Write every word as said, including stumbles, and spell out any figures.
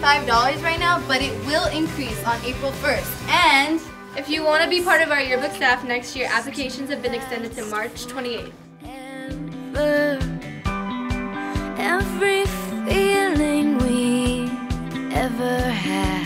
thirty-five dollars right now, but it will increase on April first. And if you want to be part of our yearbook staff next year, applications have been extended to March twenty-eighth. Every feeling we ever had.